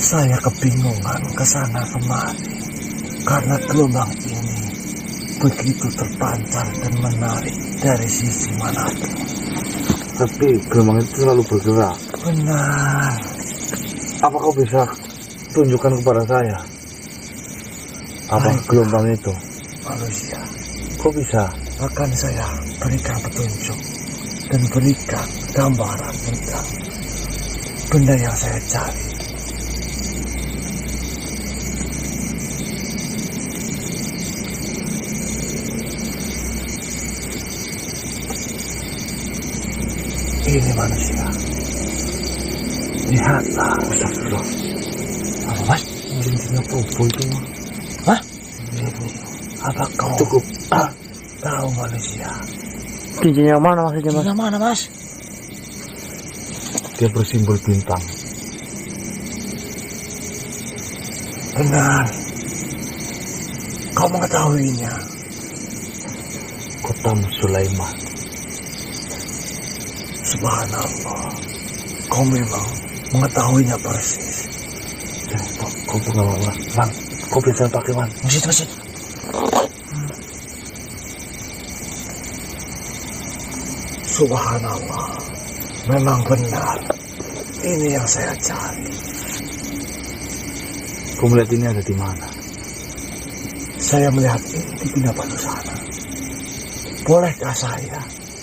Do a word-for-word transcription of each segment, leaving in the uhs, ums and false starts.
Saya kebingungan kesana kemari karena gelombang ini begitu terpancar dan menarik dari sisi manapun. Tapi gelombang itu selalu bergerak. Benar. Apa kau bisa tunjukkan kepada saya apa Baik. gelombang itu? Manusia, Kok bisa? akan saya berikan petunjuk dan berikan gambaran tentang benda yang saya cari. Ini manusia. Lihatlah. Astagfirullah. Apa mas? Cincinnya Bobo itu mah. Hah? Apa kau Cukup. ah, tahu manusia? Cincin yang mana maksudnya mas? Yang mana mas? Dia bersimbol bintang. Benar. Kau mengetahuinya. Kota Sulaiman. Subhanallah. Kau memang mengetahuinya persis. Ya, kok kau pengalaman. Man, kau bisa pakai man. Masjid, masjid. Subhanallah. Memang benar. Ini yang saya cari. Kau melihat ini ada di mana? Saya melihat ini di Bina Batu sana. Bolehkah saya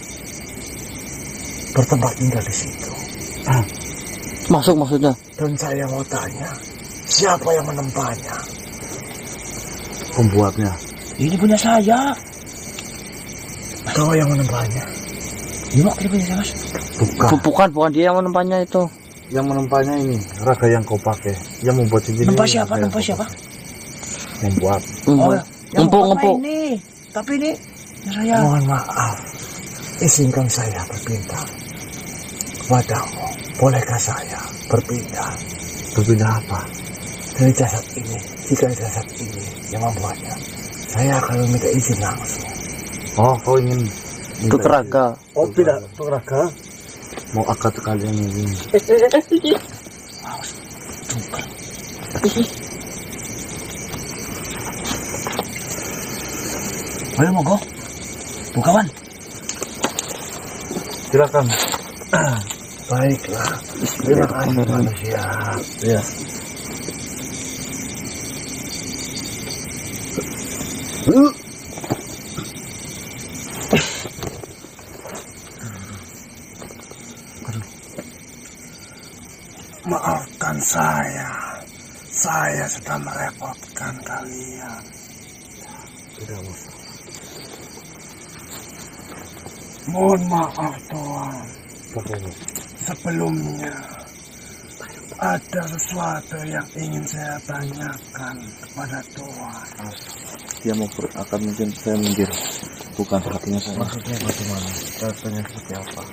bertempat tinggal di situ? Ah, Masuk maksudnya? Dan saya mau tanya, siapa yang menempanya? pembuatnya. Ini punya saya. Kau yang menempanya? Ini ini punya saya, mas. Bukan. Bu- Bukan, bukan dia yang menempatnya itu. Yang menempanya ini raga yang kau pakai. Yang membuat cincin Nempa ini siapa? raga yang Nempa kau siapa? pakai. Membuat. Oh, yang Empuk, pertama empuk. ini. Tapi ini saya. Mohon maaf. Izinkan saya berpindah kepadamu. Bolehkah saya berpindah Berbeda apa? dari jasad ini? Jika jasad ini yang membuatnya, saya akan meminta izin langsung. Oh, kau ingin Itu keraga. Oh, tidak, itu raga. Mau akad kalian ini. Awas, tunggal. Ayo monggo, bukawan. Silakan. Baiklah, terima kasih manusia. Ya. Maafkan saya, saya sudah merepotkan kalian. Tidak masalah. Mohon maaf Tuan, Bagaimana? sebelumnya ada sesuatu yang ingin saya tanyakan kepada Tuan. Dia mau ber- akan mungkin saya minggir. Bukan hatinya saya. Maksudnya bagaimana? Rasanya seperti apa?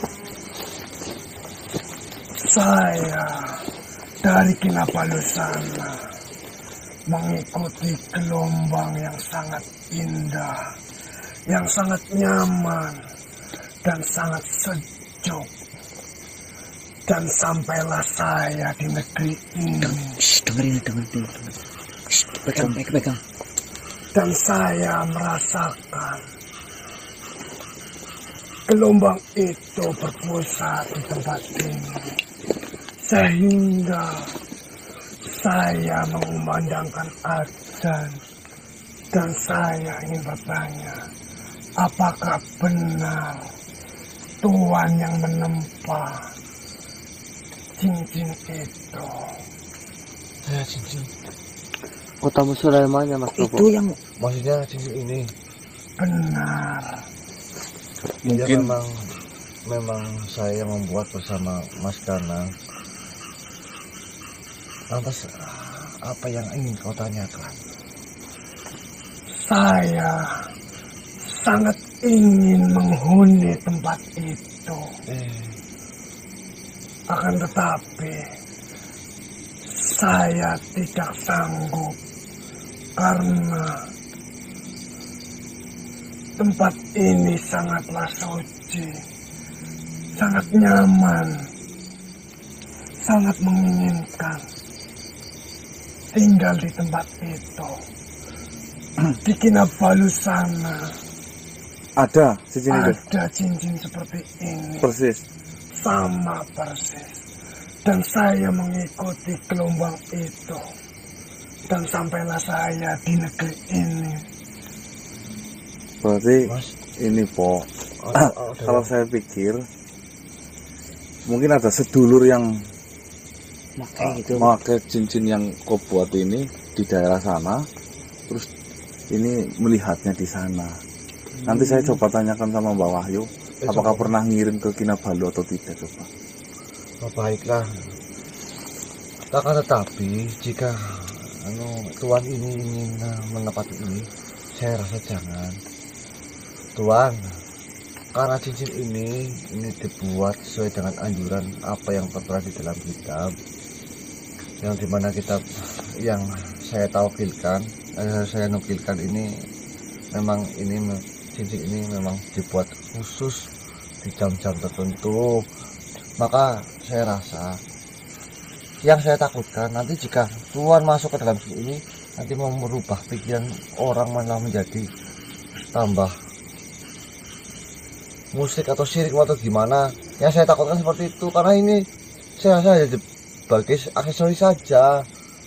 Saya dari Kinabalu sana mengikuti gelombang yang sangat indah, yang sangat nyaman dan sangat sejuk. Dan sampailah saya di negeri ini. Shh, dengerin, dengerin, dengerin. Shh, pegang, pegang, pegang. Dan saya merasakan gelombang itu berpusat di tempat ini. Sehingga saya mengumandangkan adzan. Dan saya ingin bertanya, apakah benar Tuhan yang menempa cincin itu? Saya cincin. Kota Sulaimannya mas Bobo. Itu yang Maksudnya cincin ini. benar. Dia Mungkin memang memang saya membuat bersama Mas Kanang. Lantas apa yang ingin kau tanyakan? Saya sangat ingin menghuni tempat itu. Eh, Akan tetapi saya tidak sanggup karena tempat ini sangatlah suci, sangat nyaman, sangat menginginkan. tinggal di tempat itu. Di Kinabalu sana Ada cincin itu? ada cincin seperti ini. Persis. Sama persis. Dan saya mengikuti gelombang itu. Dan sampailah saya di negeri ini. Berarti Mas, ini po. oh, oh, oh, Kalau saya pikir mungkin ada sedulur yang makanya gitu. memakai cincin yang kau buat ini di daerah sana, terus ini melihatnya di sana. Nanti saya coba tanyakan sama Mbak Wahyu, Eh, apakah coba. pernah ngirim ke Kinabalu atau tidak, coba. Oh, baiklah. Akan tetapi jika anu tuan ini ingin uh, menepati ini, saya rasa jangan. Tuan, karena cincin ini ini dibuat sesuai dengan anjuran apa yang tertera di dalam kitab, yang dimana kitab yang saya tawakilkan, eh, saya nukilkan ini memang ini cincin ini memang dibuat khusus di jam-jam tertentu. Maka saya rasa yang saya takutkan nanti jika tuan masuk ke dalam sini ini nanti mau merubah pikiran orang malah menjadi tambah musik atau syirik atau gimana. Yang saya takutkan seperti itu, karena ini saya rasa hanya sebagai aksesoris saja.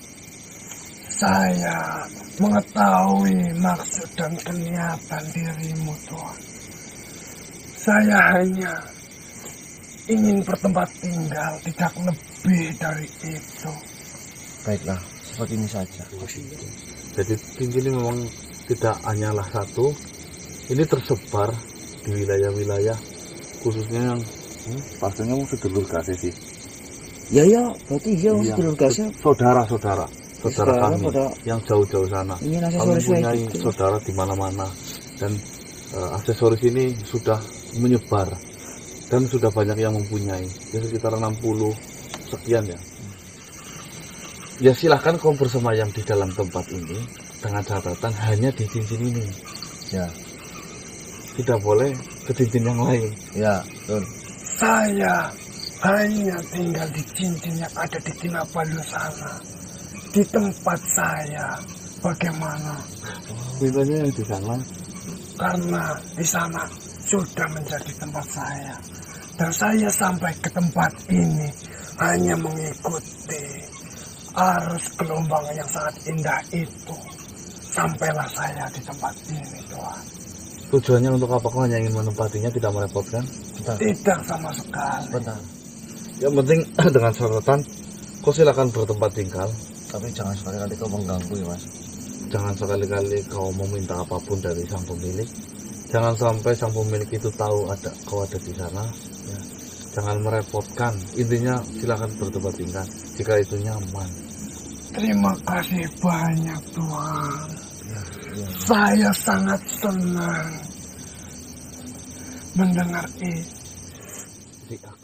Saya mengetahui maksud dan keniatan dirimu, Tuhan. Saya hanya ingin bertempat tinggal, tidak lebih dari itu. Baiklah, seperti ini saja. Jadi cincin ini memang tidak hanyalah satu, ini tersebar di wilayah-wilayah khususnya yang Hmm, pastinya mau sedulur kasih sih. Ya ya, berarti iya iya, sedulur gasnya saudara-saudara, saudara Saudara kami pada- yang jauh-jauh sana. ingin Kami aksesoris kayak mempunyai gitu. saudara di mana-mana dan eh, aksesoris ini sudah menyebar dan sudah banyak yang mempunyai, ya sekitar enam puluh sekian ya. Ya silahkan kau bersemayam di dalam tempat ini dengan catatan hanya di cincin ini, Ya, tidak boleh ke cincin yang lain. ya, betul. Saya hanya tinggal di cincin yang ada di Kinabalu sana. Di tempat saya. Bagaimana? Mintanya yang di sana. Karena di sana sudah menjadi tempat saya. Dan saya sampai ke tempat ini hanya mengikuti arus gelombang yang sangat indah itu. Sampailah saya di tempat ini, Tuhan. Tujuannya untuk apa? Kau hanya ingin menempatinya, tidak merepotkan? Bentar, Tidak sama sekali. bentar. Yang penting dengan catatan, kau silakan bertempat tinggal. Tapi jangan sekali-kali kau mengganggu ya, Mas. Jangan sekali-kali kau meminta apapun dari sang pemilik. Jangan sampai sang pemilik itu tahu ada kau ada di sana. Ya. Jangan merepotkan. Intinya silakan bertempat tinggal jika itu nyaman. Terima kasih banyak, Tuhan. Ya, ya. Saya sangat senang mendengar itu. Jadi